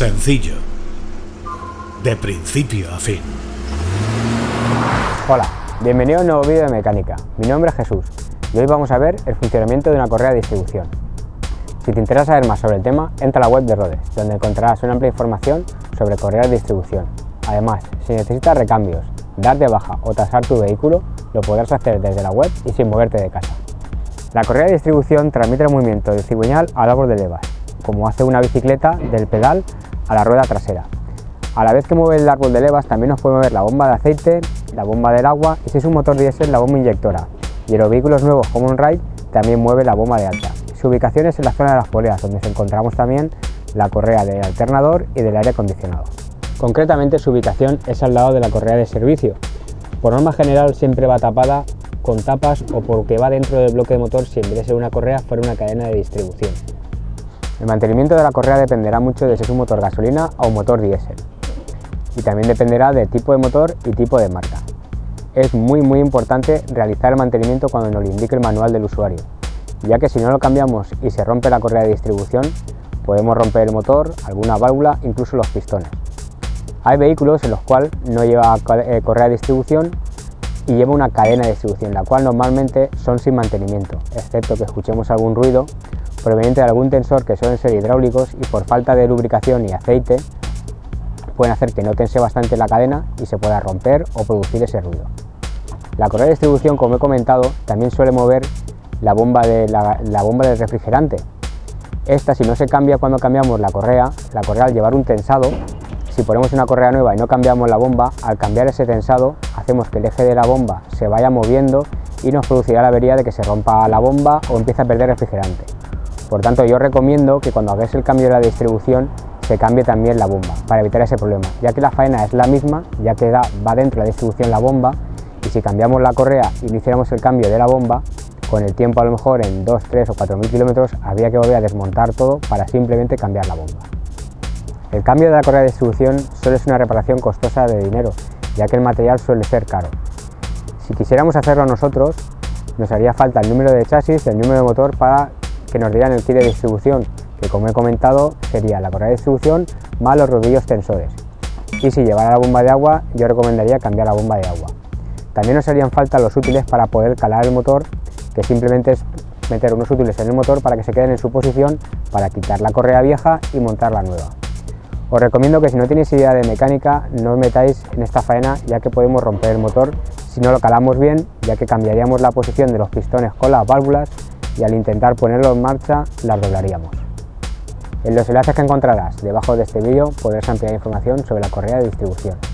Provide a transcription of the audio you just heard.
Sencillo. De principio a fin. Hola, bienvenido a un nuevo vídeo de mecánica. Mi nombre es Jesús y hoy vamos a ver el funcionamiento de una correa de distribución. Si te interesa saber más sobre el tema, entra a la web de Rhodes, donde encontrarás una amplia información sobre correas de distribución. Además, si necesitas recambios, dar de baja o tasar tu vehículo, lo podrás hacer desde la web y sin moverte de casa. La correa de distribución transmite el movimiento del cigüeñal al árbol de levas, como hace una bicicleta del pedal a la rueda trasera. A la vez que mueve el árbol de levas, también nos puede mover la bomba de aceite, la bomba del agua y si es un motor diésel, la bomba inyectora. Y en los vehículos nuevos como un Ride también mueve la bomba de alta. Su ubicación es en la zona de las poleas, donde encontramos también la correa del alternador y del aire acondicionado. Concretamente, su ubicación es al lado de la correa de servicio. Por norma general siempre va tapada con tapas o porque va dentro del bloque de motor si en vez de ser una correa fuera una cadena de distribución. El mantenimiento de la correa dependerá mucho de si es un motor gasolina o un motor diésel. Y también dependerá del tipo de motor y tipo de marca. Es muy importante realizar el mantenimiento cuando nos lo indique el manual del usuario, ya que si no lo cambiamos y se rompe la correa de distribución, podemos romper el motor, alguna válvula, incluso los pistones. Hay vehículos en los cuales no lleva correa de distribución y lleva una cadena de distribución, la cual normalmente son sin mantenimiento, excepto que escuchemos algún ruido proveniente de algún tensor que suelen ser hidráulicos y por falta de lubricación y aceite pueden hacer que no tense bastante la cadena y se pueda romper o producir ese ruido. La correa de distribución, como he comentado, también suele mover la bomba del refrigerante. Esta, si no se cambia cuando cambiamos la correa al llevar un tensado, si ponemos una correa nueva y no cambiamos la bomba, al cambiar ese tensado hacemos que el eje de la bomba se vaya moviendo y nos producirá la avería de que se rompa la bomba o empiece a perder refrigerante. Por tanto, yo recomiendo que cuando hagáis el cambio de la distribución se cambie también la bomba para evitar ese problema, ya que la faena es la misma, ya que va dentro de la distribución la bomba y si cambiamos la correa y no hiciéramos el cambio de la bomba, con el tiempo a lo mejor en 2, 3 o 4.000 kilómetros habría que volver a desmontar todo para simplemente cambiar la bomba. El cambio de la correa de distribución suele ser una reparación costosa de dinero, ya que el material suele ser caro. Si quisiéramos hacerlo nosotros, nos haría falta el número de chasis, el número de motor para que nos dieran el kit de distribución, que como he comentado sería la correa de distribución más los rodillos tensores. Y si llevara la bomba de agua, yo recomendaría cambiar la bomba de agua. También nos harían falta los útiles para poder calar el motor, que simplemente es meter unos útiles en el motor para que se queden en su posición para quitar la correa vieja y montar la nueva. Os recomiendo que si no tenéis idea de mecánica no os metáis en esta faena, ya que podemos romper el motor si no lo calamos bien, ya que cambiaríamos la posición de los pistones con las válvulas y al intentar ponerlo en marcha las doblaríamos. En los enlaces que encontrarás debajo de este vídeo podrás ampliar información sobre la correa de distribución.